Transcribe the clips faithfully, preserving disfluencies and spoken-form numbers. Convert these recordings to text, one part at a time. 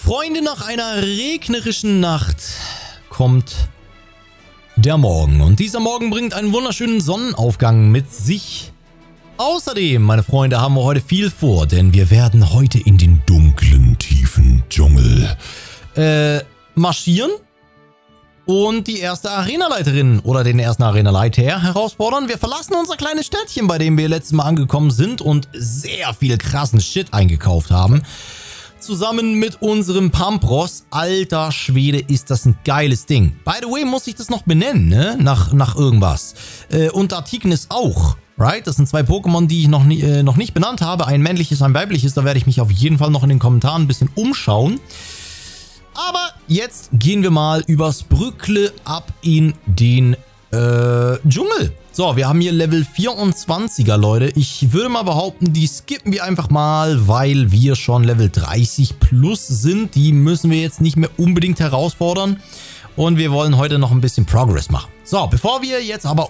Freunde, nach einer regnerischen Nacht kommt der Morgen. Und dieser Morgen bringt einen wunderschönen Sonnenaufgang mit sich. Außerdem, meine Freunde, haben wir heute viel vor, denn wir werden heute in den dunklen, tiefen Dschungel äh, marschieren und die erste Arenaleiterin oder den ersten Arenaleiter herausfordern. Wir verlassen unser kleines Städtchen, bei dem wir letztes Mal angekommen sind und sehr viel krassen Shit eingekauft haben. Zusammen mit unserem Pampros. Alter Schwede, ist das ein geiles Ding. By the way, muss ich das noch benennen, ne? Nach, nach irgendwas. Äh, und Artignis auch, right? Das sind zwei Pokémon, die ich noch, nie, äh, noch nicht benannt habe. Ein männliches, ein weibliches. Da werde ich mich auf jeden Fall noch in den Kommentaren ein bisschen umschauen. Aber jetzt gehen wir mal übers Brückle ab in den äh, Dschungel. So, wir haben hier Level vierundzwanziger, Leute. Ich würde mal behaupten, die skippen wir einfach mal, weil wir schon Level dreißig plus sind. Die müssen wir jetzt nicht mehr unbedingt herausfordern. Und wir wollen heute noch ein bisschen Progress machen. So, bevor wir jetzt aber...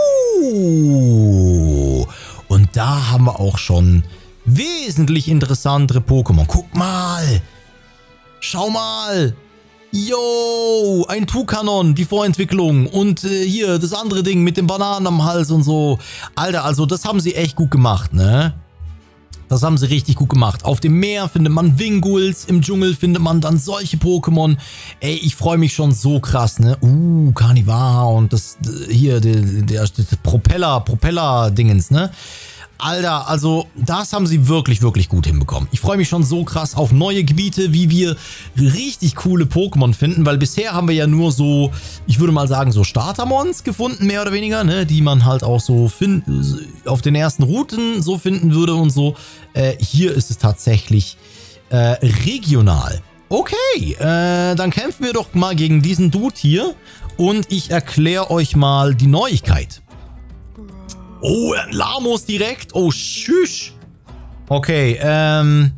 Uh, und da haben wir auch schon wesentlich interessantere Pokémon. Guck mal! Schau mal! Yo, ein Tukanon, die Vorentwicklung und äh, hier das andere Ding mit den Bananen am Hals und so. Alter, also das haben sie echt gut gemacht, ne? Das haben sie richtig gut gemacht. Auf dem Meer findet man Winguls, im Dschungel findet man dann solche Pokémon. Ey, ich freue mich schon so krass, ne? Uh, Carnivore und das hier, der, der, der Propeller, Propeller-Dingens, ne? Alter, also das haben sie wirklich, wirklich gut hinbekommen. Ich freue mich schon so krass auf neue Gebiete, wie wir richtig coole Pokémon finden, weil bisher haben wir ja nur so, ich würde mal sagen, so Startermons gefunden, mehr oder weniger, ne, die man halt auch so find, auf den ersten Routen so finden würde und so. Äh, hier ist es tatsächlich äh, regional. Okay, äh, dann kämpfen wir doch mal gegen diesen Dude hier und ich erkläre euch mal die Neuigkeit. Oh, ein Lamos direkt. Oh, tschüss. Okay, ähm...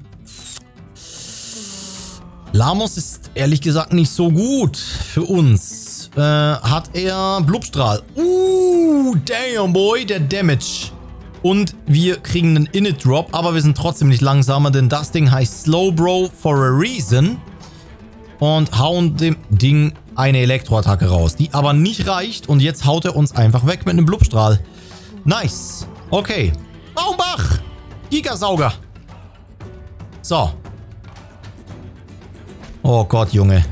Lamos ist ehrlich gesagt nicht so gut für uns. Äh, hat er Blubstrahl. Uh, damn, boy, der Damage. Und wir kriegen einen Init-Drop, aber wir sind trotzdem nicht langsamer, denn das Ding heißt Slowbro for a reason. Und hauen dem Ding eine Elektroattacke raus, die aber nicht reicht. Und jetzt haut er uns einfach weg mit einem Blubstrahl. Nice. Okay. Baumbach. Gigasauger. So. Oh Gott, Junge.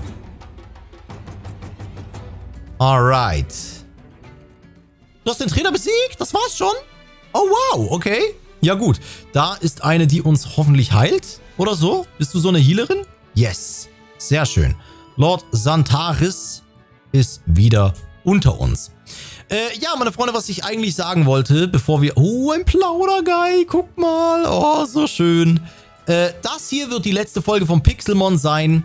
Alright. Du hast den Trainer besiegt? Das war's schon? Oh, wow. Okay. Ja gut. Da ist eine, die uns hoffentlich heilt. Oder so? Bist du so eine Healerin? Yes. Sehr schön. Lord Santaris ist wieder unter uns. Äh, ja, meine Freunde, was ich eigentlich sagen wollte, bevor wir... Oh, ein Plauderguy, guck mal. Oh, so schön. Äh, das hier wird die letzte Folge von Pixelmon sein.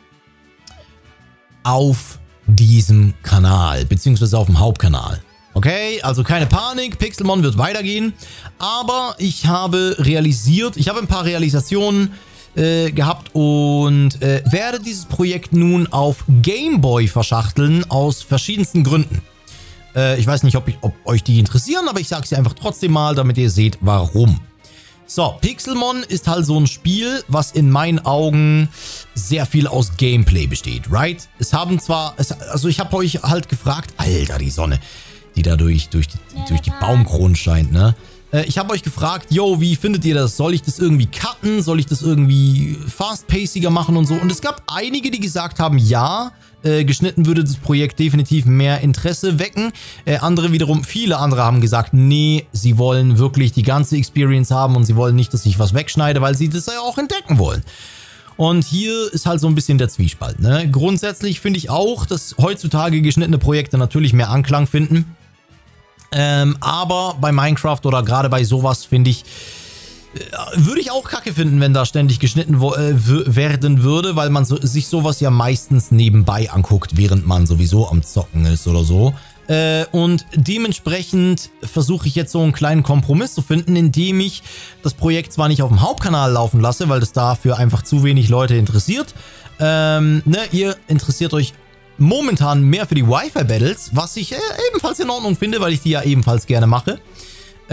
Auf diesem Kanal, beziehungsweise auf dem Hauptkanal. Okay, also keine Panik, Pixelmon wird weitergehen. Aber ich habe realisiert, ich habe ein paar Realisationen äh, gehabt und äh, werde dieses Projekt nun auf Gameboy verschachteln, aus verschiedensten Gründen. Ich weiß nicht, ob, ich, ob euch die interessieren, aber ich sage sie einfach trotzdem mal, damit ihr seht, warum. So, Pixelmon ist halt so ein Spiel, was in meinen Augen sehr viel aus Gameplay besteht, right? Es haben zwar, es, also ich habe euch halt gefragt, Alter, die Sonne, die da durch, durch, die, durch die Baumkronen scheint, ne? Ich habe euch gefragt, yo, wie findet ihr das? Soll ich das irgendwie cutten? Soll ich das irgendwie fast-paciger machen und so? Und es gab einige, die gesagt haben, ja, äh, geschnitten würde das Projekt definitiv mehr Interesse wecken. Äh, andere wiederum, viele andere haben gesagt, nee, sie wollen wirklich die ganze Experience haben und sie wollen nicht, dass ich was wegschneide, weil sie das ja auch entdecken wollen. Und hier ist halt so ein bisschen der Zwiespalt, ne? Grundsätzlich finde ich auch, dass heutzutage geschnittene Projekte natürlich mehr Anklang finden. Ähm, aber bei Minecraft oder gerade bei sowas finde ich, äh, würde ich auch kacke finden, wenn da ständig geschnitten äh, werden würde, weil man so, sich sowas ja meistens nebenbei anguckt, während man sowieso am Zocken ist oder so. Äh, und dementsprechend versuche ich jetzt so einen kleinen Kompromiss zu finden, indem ich das Projekt zwar nicht auf dem Hauptkanal laufen lasse, weil das dafür einfach zu wenig Leute interessiert. Ähm, ne, ihr interessiert euch momentan mehr für die Wi-Fi-Battles, was ich äh, ebenfalls in Ordnung finde, weil ich die ja ebenfalls gerne mache.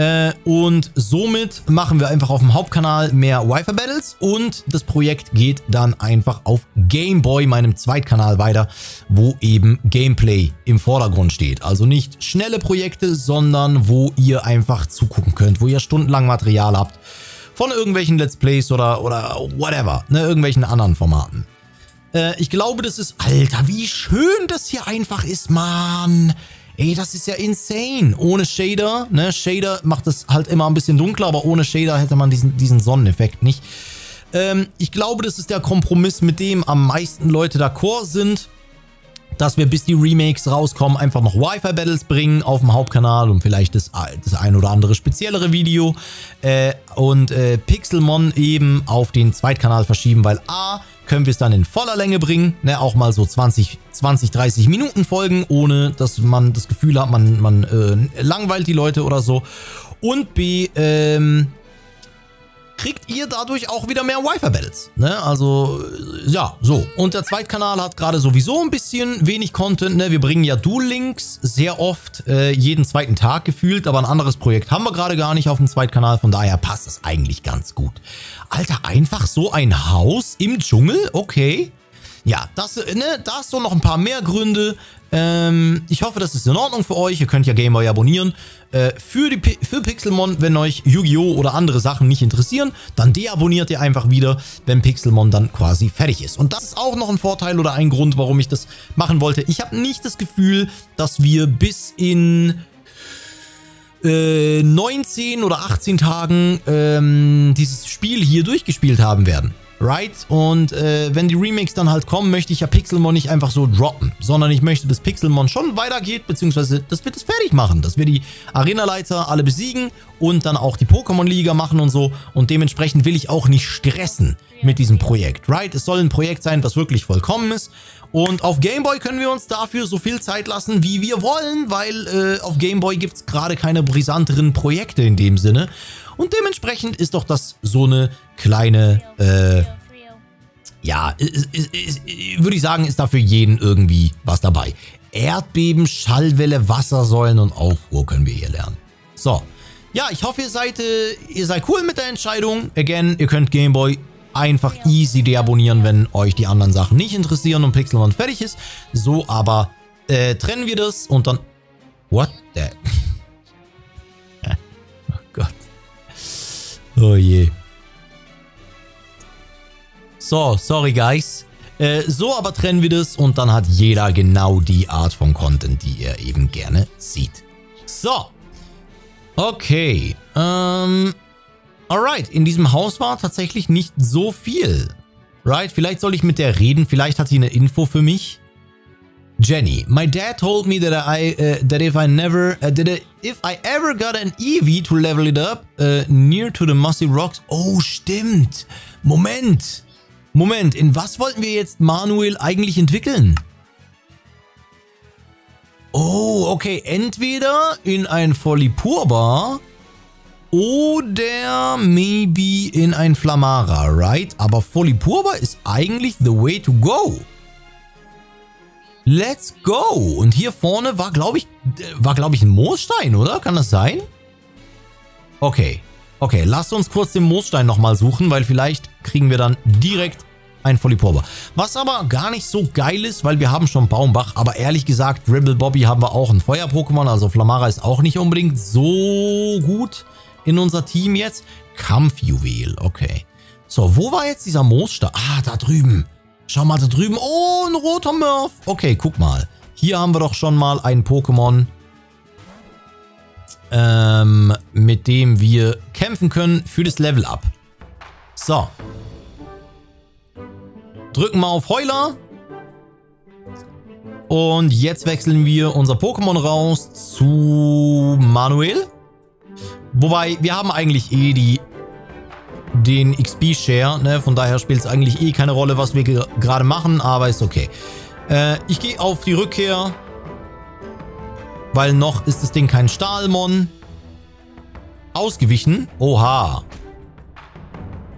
Äh, und somit machen wir einfach auf dem Hauptkanal mehr Wi-Fi Battles und das Projekt geht dann einfach auf Game Boy, meinem Zweitkanal, weiter, wo eben Gameplay im Vordergrund steht. Also nicht schnelle Projekte, sondern wo ihr einfach zugucken könnt, wo ihr stundenlang Material habt von irgendwelchen Let's Plays oder, oder whatever, ne, irgendwelchen anderen Formaten. Äh, ich glaube, das ist, Alter, wie schön das hier einfach ist, Mann. Ey, das ist ja insane. Ohne Shader, ne? Shader macht es halt immer ein bisschen dunkler, aber ohne Shader hätte man diesen, diesen Sonneneffekt nicht. Ähm, ich glaube, das ist der Kompromiss, mit dem am meisten Leute d'accord sind, dass wir, bis die Remakes rauskommen, einfach noch Wi-Fi-Battles bringen auf dem Hauptkanal und vielleicht das, das ein oder andere speziellere Video äh, und äh, Pixelmon eben auf den Zweitkanal verschieben, weil A, können wir es dann in voller Länge bringen, ne, auch mal so zwanzig, dreißig Minuten Folgen, ohne dass man das Gefühl hat, man, man äh, langweilt die Leute oder so. Und B, ähm, kriegt ihr dadurch auch wieder mehr Wi-Fi-Battles, ne, also, ja, so. Und der Zweitkanal hat gerade sowieso ein bisschen wenig Content, ne, wir bringen ja Duel Links sehr oft, äh, jeden zweiten Tag gefühlt, aber ein anderes Projekt haben wir gerade gar nicht auf dem Zweitkanal, von daher passt es eigentlich ganz gut. Alter, einfach so ein Haus im Dschungel, okay. Ja, das, ne, da hast du noch ein paar mehr Gründe. Ähm, ich hoffe, das ist in Ordnung für euch. Ihr könnt ja Game Boy abonnieren. Äh, für, die, für Pixelmon, wenn euch Yu-Gi-Oh! Oder andere Sachen nicht interessieren, dann deabonniert ihr einfach wieder, wenn Pixelmon dann quasi fertig ist. Und das ist auch noch ein Vorteil oder ein Grund, warum ich das machen wollte. Ich habe nicht das Gefühl, dass wir bis in äh, neunzehn oder achtzehn Tagen ähm, dieses Spiel hier durchgespielt haben werden. Right? Und äh, wenn die Remakes dann halt kommen, möchte ich ja Pixelmon nicht einfach so droppen, sondern ich möchte, dass Pixelmon schon weitergeht, beziehungsweise, dass wir das fertig machen, dass wir die Arenaleiter alle besiegen und dann auch die Pokémon-Liga machen und so. Und dementsprechend will ich auch nicht stressen mit diesem Projekt, right? Es soll ein Projekt sein, was wirklich vollkommen ist. Und auf Game Boy können wir uns dafür so viel Zeit lassen, wie wir wollen, weil äh, auf Game Boy gibt es gerade keine brisanteren Projekte in dem Sinne. Und dementsprechend ist doch das so eine kleine, äh, ja, ist, ist, ist, würde ich sagen, ist da für jeden irgendwie was dabei. Erdbeben, Schallwelle, Wassersäulen und Aufruhr können wir hier lernen. So, ja, ich hoffe, ihr seid, äh, ihr seid cool mit der Entscheidung. Again, ihr könnt Game Boy einfach easy deabonnieren, wenn euch die anderen Sachen nicht interessieren und Pixelmon fertig ist. So, aber äh, trennen wir das und dann... What the... Oh Gott. Oh je. So, sorry guys. Äh, so aber trennen wir das und dann hat jeder genau die Art von Content, die er eben gerne sieht. So. Okay. Ähm... Alright, in diesem Haus war tatsächlich nicht so viel. Right, vielleicht soll ich mit der reden, vielleicht hat sie eine Info für mich. Jenny, my dad told me that I uh, that if I never uh, that if I ever got an Eevee to level it up uh, near to the mossy rocks. Oh, stimmt. Moment. Moment, in was wollten wir jetzt Manuel eigentlich entwickeln? Oh, okay, entweder in ein Folipurba oder maybe in ein Flamara, right? Aber Folipurba ist eigentlich the way to go. Let's go. Und hier vorne war, glaube ich, war, glaube ich, ein Moosstein, oder? Kann das sein? Okay. Okay, lasst uns kurz den Moosstein nochmal suchen, weil vielleicht kriegen wir dann direkt ein Folipurba. Was aber gar nicht so geil ist, weil wir haben schon Baumbach, aber ehrlich gesagt, Dribble Bobby haben wir auch ein Feuer-Pokémon, also Flamara ist auch nicht unbedingt so gut in unser Team jetzt. Kampfjuwel, okay. So, wo war jetzt dieser Moosstein? Ah, da drüben. Schau mal, da drüben. Oh, ein roter Murph. Okay, guck mal. Hier haben wir doch schon mal ein Pokémon, ähm, mit dem wir kämpfen können für das Level-Up. So. Drücken wir auf Heuler. Und jetzt wechseln wir unser Pokémon raus zu Manuel. Wobei, wir haben eigentlich eh die, den X P-Share, ne? Von daher spielt es eigentlich eh keine Rolle, was wir gerade machen, aber ist okay. Äh, ich gehe auf die Rückkehr, weil noch ist das Ding kein Stahlmon. Ausgewichen. Oha.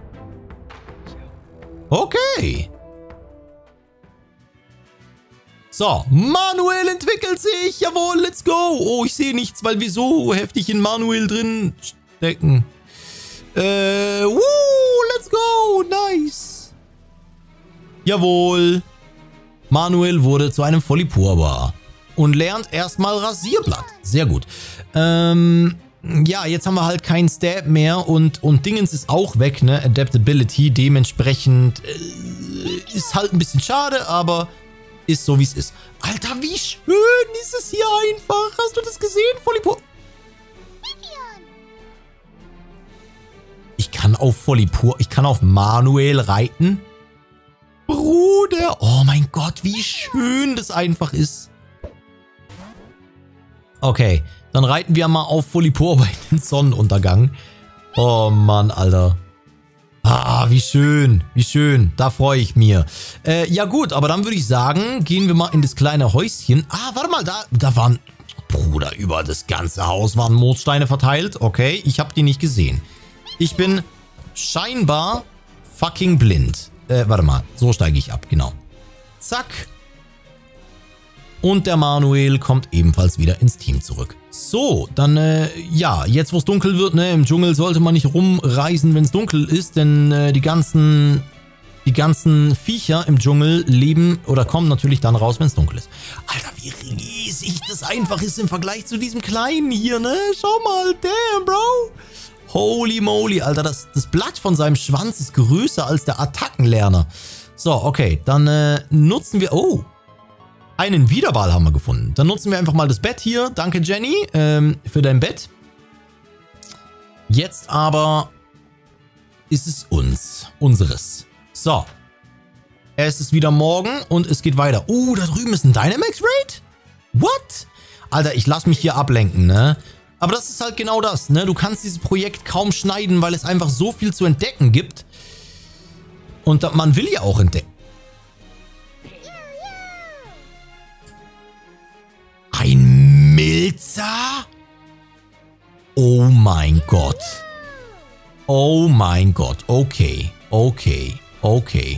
Okay. So, Manuel entwickelt sich. Jawohl, let's go. Oh, ich sehe nichts, weil wir so heftig in Manuel drin stecken. Äh, woo, let's go. Nice. Jawohl. Manuel wurde zu einem Foliporba und lernt erstmal Rasierblatt. Sehr gut. Ähm, ja, jetzt haben wir halt keinen Stab mehr und, und Dingens ist auch weg, ne? Adaptability. Dementsprechend äh, ist halt ein bisschen schade, aber ist so, wie es ist. Alter, wie schön ist es hier einfach. Hast du das gesehen, Folipor? Ich kann auf Folipor, ich kann auf Manuel reiten. Bruder, oh mein Gott, wie schön das einfach ist. Okay, dann reiten wir mal auf Folipor bei den Sonnenuntergang. Oh Mann, Alter. Ah, wie schön, wie schön. Da freue ich mich. Äh, ja gut, aber dann würde ich sagen, gehen wir mal in das kleine Häuschen. Ah, warte mal, da, da waren... Bruder, über das ganze Haus waren Moossteine verteilt. Okay, ich habe die nicht gesehen. Ich bin scheinbar fucking blind. Äh, warte mal, so steige ich ab, genau. Zack. Und der Manuel kommt ebenfalls wieder ins Team zurück. So, dann, äh, ja, jetzt wo es dunkel wird, ne, im Dschungel sollte man nicht rumreisen, wenn es dunkel ist, denn äh, die ganzen, die ganzen Viecher im Dschungel leben oder kommen natürlich dann raus, wenn es dunkel ist. Alter, wie riesig das einfach ist im Vergleich zu diesem kleinen hier, ne? Schau mal, damn, Bro. Holy moly, Alter, das, das Blatt von seinem Schwanz ist größer als der Attackenlerner. So, okay, dann äh, nutzen wir... Oh, einen Wiederwahl haben wir gefunden. Dann nutzen wir einfach mal das Bett hier. Danke, Jenny, ähm, für dein Bett. Jetzt aber ist es uns. Unseres. So. Es ist wieder morgen und es geht weiter. Oh, da drüben ist ein Dynamax Raid? What? Alter, ich lasse mich hier ablenken, ne? Aber das ist halt genau das, ne? Du kannst dieses Projekt kaum schneiden, weil es einfach so viel zu entdecken gibt. Und man will ja auch entdecken. Ein Milzer? Oh mein Gott. Oh mein Gott. Okay. Okay. Okay.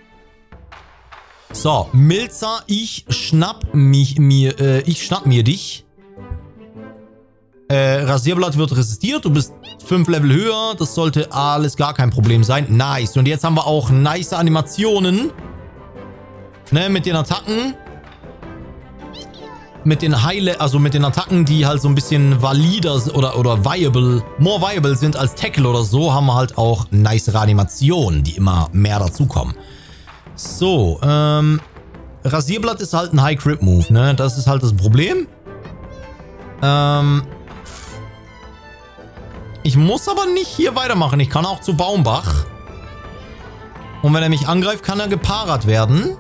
So, Milzer, ich schnapp mich mir, äh, ich schnapp mir dich. Äh, Rasierblatt wird resistiert. Du bist fünf Level höher. Das sollte alles gar kein Problem sein. Nice. Und jetzt haben wir auch nice Animationen. Ne, mit den Attacken. Mit den Heile, also mit den Attacken, die halt so ein bisschen valider oder, oder viable, more viable sind als Tackle oder so, haben wir halt auch nice Animationen, die immer mehr dazukommen. So, ähm, Rasierblatt ist halt ein High-Crit-Move, ne? Das ist halt das Problem. Ähm, ich muss aber nicht hier weitermachen. Ich kann auch zu Baumbach. Und wenn er mich angreift, kann er gepaart werden.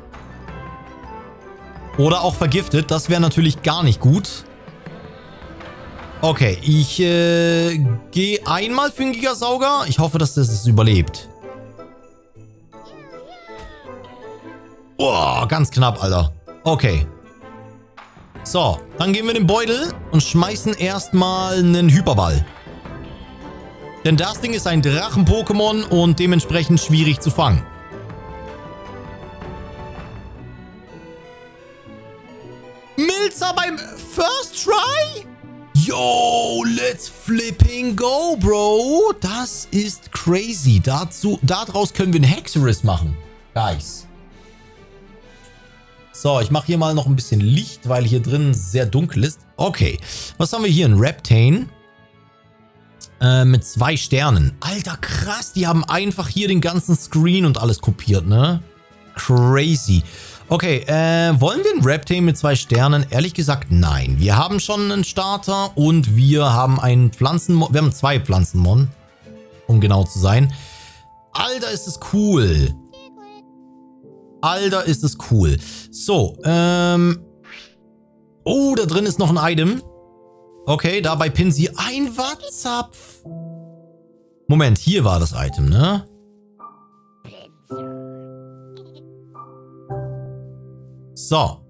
Oder auch vergiftet. Das wäre natürlich gar nicht gut. Okay, ich äh, gehe einmal für den Gigasauger. Ich hoffe, dass das es überlebt. Oh, ganz knapp, Alter. Okay. So, dann gehen wir in den Beutel und schmeißen erstmal einen Hyperball. Denn das Ding ist ein Drachen-Pokémon und dementsprechend schwierig zu fangen. Milzer beim First Try? Yo, let's flipping go, Bro. Das ist crazy. Dazu, daraus können wir einen Hexeris machen. Guys. So, ich mache hier mal noch ein bisschen Licht, weil hier drin sehr dunkel ist. Okay, was haben wir hier? Ein Reptane. Äh, mit zwei Sternen. Alter, krass. Die haben einfach hier den ganzen Screen und alles kopiert, ne? Crazy. Okay, äh, wollen wir einen Reptane mit zwei Sternen? Ehrlich gesagt, nein. Wir haben schon einen Starter und wir haben einen Pflanzenmon. Wir haben zwei Pflanzenmon, um genau zu sein. Alter, ist das cool. Alter, ist das cool. So, ähm... oh, da drin ist noch ein Item. Okay, da bei Pinsy ein Wattzapf. Moment, hier war das Item, ne? So.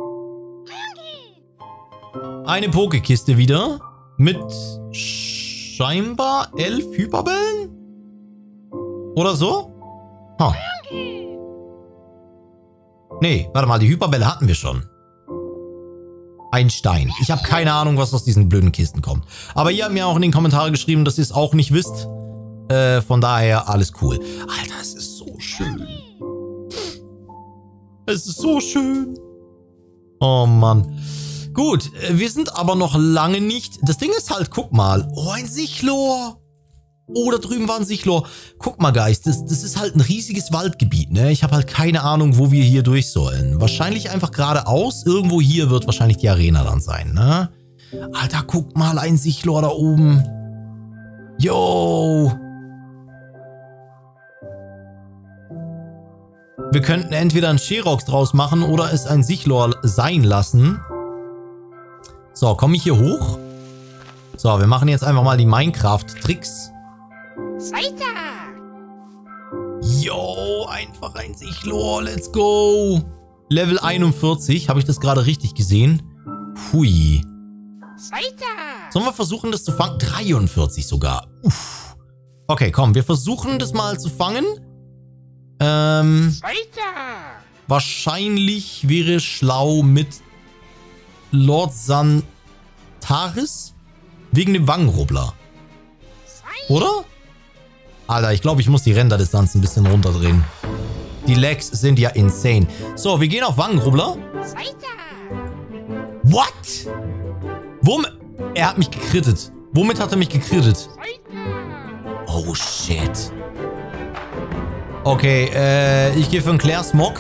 Eine Pokekiste wieder. Mit scheinbar elf Hyperbällen? Oder so? Ha. Nee, warte mal, die Hyperbälle hatten wir schon. Ein Stein. Ich habe keine Ahnung, was aus diesen blöden Kisten kommt. Aber ihr habt mir auch in den Kommentaren geschrieben, dass ihr es auch nicht wisst. Äh, von daher alles cool. Alter, es ist so schön. Es ist so schön. Oh Mann. Gut, wir sind aber noch lange nicht... Das Ding ist halt, guck mal. Oh, ein Sichlor. Oh, da drüben war ein Sichlor. Guck mal, Guys, das, das ist halt ein riesiges Waldgebiet, ne? Ich habe halt keine Ahnung, wo wir hier durch sollen. Wahrscheinlich einfach geradeaus. Irgendwo hier wird wahrscheinlich die Arena dann sein, ne? Alter, guck mal, ein Sichlor da oben. Yo. Wir könnten entweder einen Sherox draus machen oder es ein Sichlor sein lassen. So, komme ich hier hoch? So, wir machen jetzt einfach mal die Minecraft-Tricks. Yo, einfach ein Sichlor, let's go. Level einundvierzig, habe ich das gerade richtig gesehen? Hui. Sollen wir versuchen, das zu fangen? dreiundvierzig sogar. Uff. Okay, komm, wir versuchen das mal zu fangen. Ähm, wahrscheinlich wäre es schlau mit Lord Santaris wegen dem Wangenrubbler. Oder? Alter, ich glaube, ich muss die Renderdistanz ein bisschen runterdrehen. Die Lags sind ja insane. So, wir gehen auf Wangenrubbler. What? Womit? Er hat mich gekrittet. Womit hat er mich gekrittet? Oh, shit. Okay, äh, ich gehe für einen Claire Smog.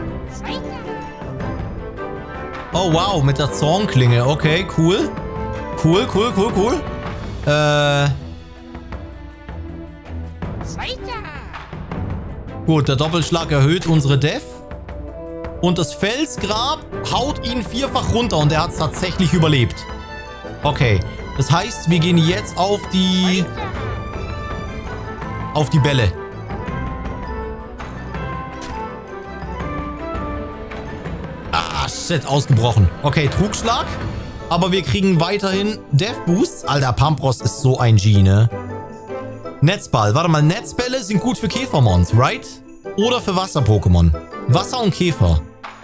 Oh, wow, mit der Zornklinge. Okay, cool. Cool, cool, cool, cool. Äh. Gut, der Doppelschlag erhöht unsere Def. Und das Felsgrab haut ihn vierfach runter und er hat es tatsächlich überlebt. Okay, das heißt, wir gehen jetzt auf die... auf die Bälle. Ah, shit, ausgebrochen. Okay, Trugschlag. Aber wir kriegen weiterhin Death Boosts. Alter, Pampros ist so ein G, ne? Netzball. Warte mal, Netzbälle sind gut für Käfermons, right? Oder für Wasser-Pokémon. Wasser und Käfer.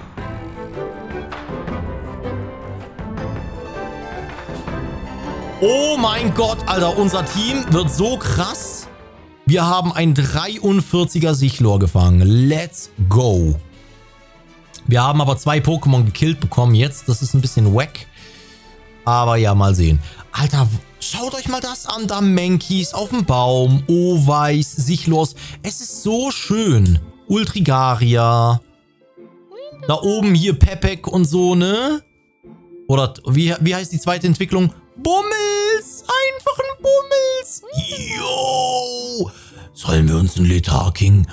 Oh mein Gott, Alter, unser Team wird so krass. Wir haben ein dreiundvierziger Sichlor gefangen. Let's go. Wir haben aber zwei Pokémon gekillt bekommen jetzt. Das ist ein bisschen wack. Aber ja, mal sehen. Alter, schaut euch mal das an. Da Mankis auf dem Baum. Oweiß, Sichlors. Es ist so schön. Ultrigaria. Da oben hier Pepek und so, ne? Oder wie, wie heißt die zweite Entwicklung? Bummels. Einfach ein Bummels. Yo. Sollen wir uns einen Letharking...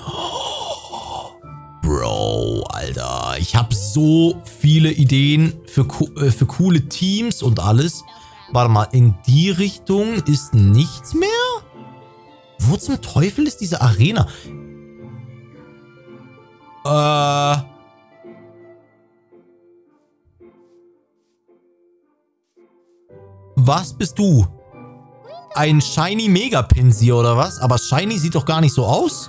Bro, Alter, ich habe so viele Ideen für, äh, für coole Teams und alles. Warte mal, in die Richtung ist nichts mehr? Wo zum Teufel ist diese Arena? Äh... Was bist du? Ein Shiny Megapinsi oder was? Aber Shiny sieht doch gar nicht so aus.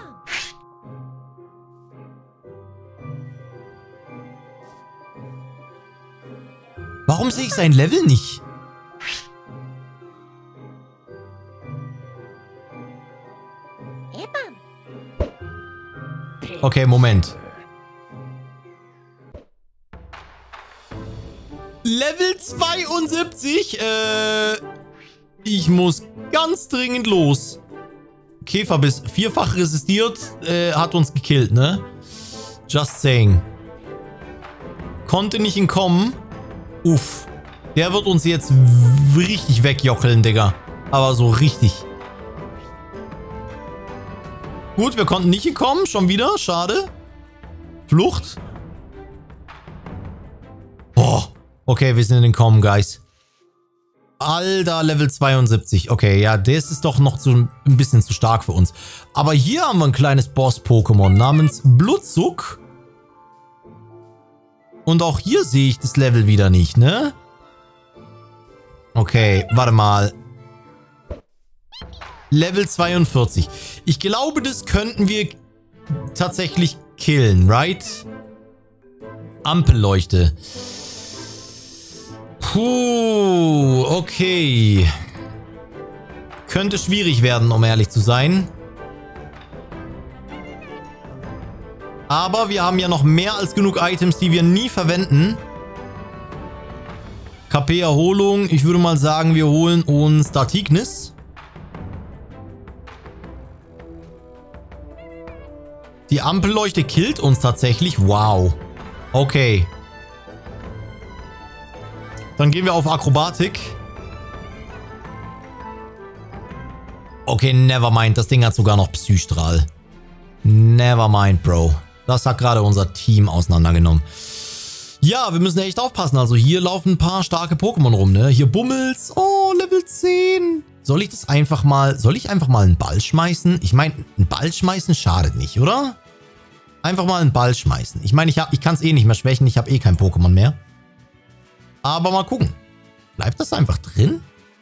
Warum sehe ich sein Level nicht? Okay, Moment. Level zweiundsiebzig? Äh, ich muss ganz dringend los. Käferbiss vierfach resistiert, äh, hat uns gekillt, ne? Just saying. Konnte nicht entkommen. Uff. Der wird uns jetzt richtig wegjockeln, Digga. Aber so richtig. Gut, wir konnten nicht entkommen. Schon wieder. Schade. Flucht. Boah. Okay, wir sind entkommen, Guys. Alter, Level zweiundsiebzig. Okay, ja, das ist doch noch zu, ein bisschen zu stark für uns. Aber hier haben wir ein kleines Boss-Pokémon namens Blutzuck. Und auch hier sehe ich das Level wieder nicht, ne? Okay, warte mal. Level zweiundvierzig. Ich glaube, das könnten wir tatsächlich killen, right? Ampelleuchte. Puh, okay. Könnte schwierig werden, um ehrlich zu sein. Aber wir haben ja noch mehr als genug Items, die wir nie verwenden. K P-Erholung. Ich würde mal sagen, wir holen uns Datignis. Die Ampelleuchte killt uns tatsächlich. Wow. Okay. Dann gehen wir auf Akrobatik. Okay, nevermind. Das Ding hat sogar noch Psystrahl. Nevermind, Bro. Das hat gerade unser Team auseinandergenommen. Ja, wir müssen echt aufpassen. Also hier laufen ein paar starke Pokémon rum, ne? Hier Bummels. Oh, Level zehn. Soll ich das einfach mal... Soll ich einfach mal einen Ball schmeißen? Ich meine, einen Ball schmeißen schadet nicht, oder? Einfach mal einen Ball schmeißen. Ich meine, ich, ich kann es eh nicht mehr schwächen. Ich habe eh kein Pokémon mehr. Aber mal gucken. Bleibt das einfach drin?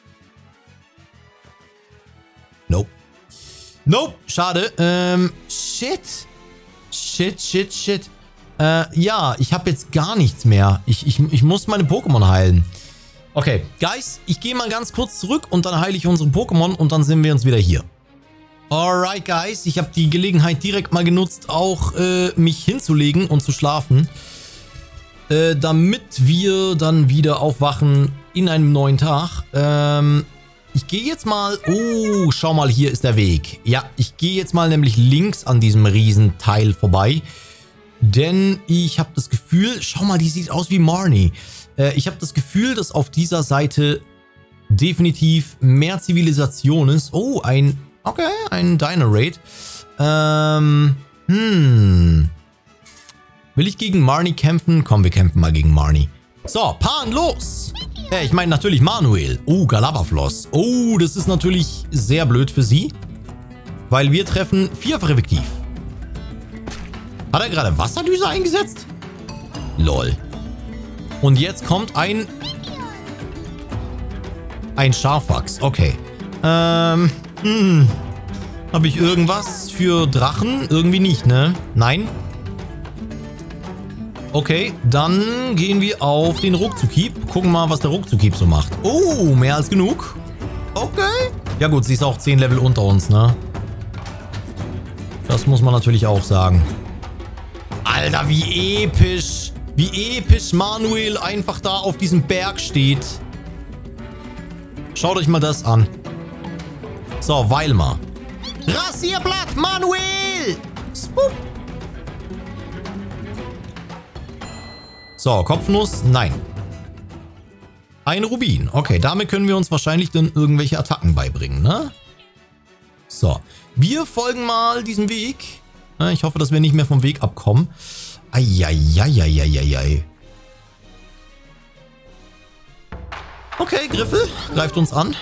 Nope. Nope. Schade. Ähm, shit. Shit, shit, shit. Äh, ja, ich habe jetzt gar nichts mehr. Ich, ich, ich muss meine Pokémon heilen. Okay, Guys, ich gehe mal ganz kurz zurück und dann heile ich unsere Pokémon und dann sind wir uns wieder hier. Alright, Guys, ich habe die Gelegenheit direkt mal genutzt, auch äh, mich hinzulegen und zu schlafen. Äh, damit wir dann wieder aufwachen in einem neuen Tag. Ähm... Ich gehe jetzt mal... Oh, schau mal, hier ist der Weg. Ja, ich gehe jetzt mal nämlich links an diesem Riesenteil vorbei. Denn ich habe das Gefühl... Schau mal, die sieht aus wie Marnie. Äh, ich habe das Gefühl, dass auf dieser Seite definitiv mehr Zivilisation ist. Oh, ein... Okay, ein Dino-Raid. Ähm... Hm... Will ich gegen Marnie kämpfen? Komm, wir kämpfen mal gegen Marnie. So, Pan, los! Äh, ich meine natürlich Manuel. Oh, Galabafloss. Oh, das ist natürlich sehr blöd für sie. Weil wir treffen vierfach effektiv. Hat er gerade Wasserdüse eingesetzt? Lol. Und jetzt kommt ein... Ein Scharfax. Okay. Ähm... Hm. Habe ich irgendwas für Drachen? Irgendwie nicht, ne? Nein? Okay, dann gehen wir auf den Ruckzuckieb. Gucken mal, was der Ruckzuckieb so macht. Oh, mehr als genug. Okay. Ja gut, sie ist auch zehn Level unter uns, ne? Das muss man natürlich auch sagen. Alter, wie episch. Wie episch Manuel einfach da auf diesem Berg steht. Schaut euch mal das an. So, Weilmar. Rasierblatt, Manuel! Spoop. So, Kopfnuss, nein. Ein Rubin. Okay, damit können wir uns wahrscheinlich dann irgendwelche Attacken beibringen, ne? So, wir folgen mal diesem Weg. Ich hoffe, dass wir nicht mehr vom Weg abkommen. Eieieiei. Okay, Griffel greift uns an.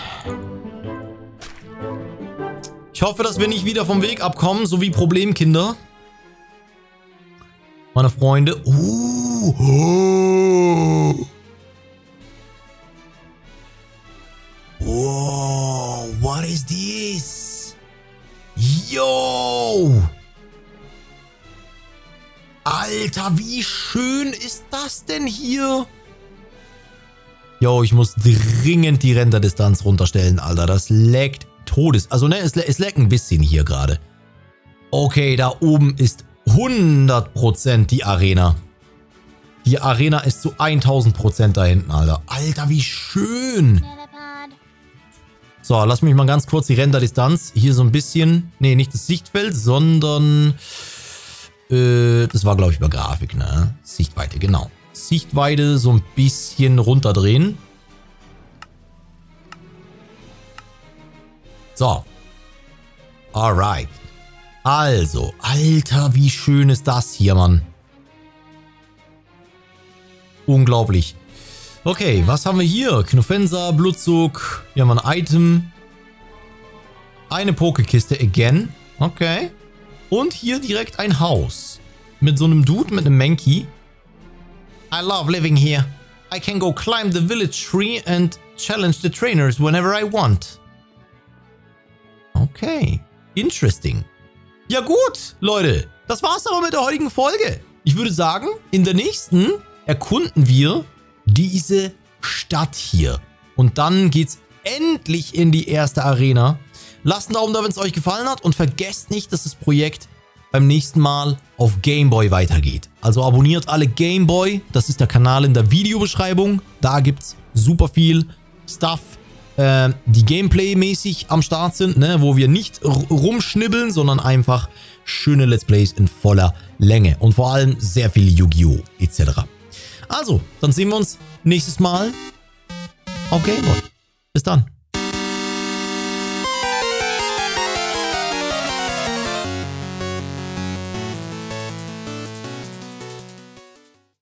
Ich hoffe, dass wir nicht wieder vom Weg abkommen, so wie Problemkinder. Meine Freunde. Uh, oh. Wow, what is this? Yo! Alter, wie schön ist das denn hier? Yo, ich muss dringend die Renderdistanz runterstellen, Alter. Das laggt Todes. Also, ne, es, es laggt ein bisschen hier gerade. Okay, da oben ist hundert Prozent die Arena. Die Arena ist zu tausend Prozent da hinten, Alter. Alter, wie schön. So, lass mich mal ganz kurz die Renderdistanz. Hier so ein bisschen. Nee, nicht das Sichtfeld, sondern... Äh, das war, glaube ich, bei Grafik, ne? Sichtweite, genau. Sichtweite so ein bisschen runterdrehen. So. Alright. Also, Alter, wie schön ist das hier, Mann. Unglaublich. Okay, was haben wir hier? Knofensa, Blutzug. Hier haben wir ein Item. Eine Pokekiste again. Okay. Und hier direkt ein Haus. Mit so einem Dude, mit einem Mankey. I love living here. I can go climb the village tree and challenge the trainers whenever I want. Okay. Interesting. Ja gut, Leute. Das war's aber mit der heutigen Folge. ich würde sagen, in der nächsten erkunden wir diese Stadt hier. Und dann geht's endlich in die erste Arena. Lasst einen Daumen da, wenn es euch gefallen hat. Und vergesst nicht, dass das Projekt beim nächsten Mal auf Gameboy weitergeht. Also abonniert alle Gameboy. Das ist der Kanal in der Videobeschreibung. Da gibt's super viel Stuff, äh, die Gameplay-mäßig am Start sind, ne? Wo wir nicht rumschnibbeln, sondern einfach schöne Let's Plays in voller Länge. Und vor allem sehr viele Yu-Gi-Oh! et cetera. Also, dann sehen wir uns nächstes Mal auf Gameboy. Bis dann.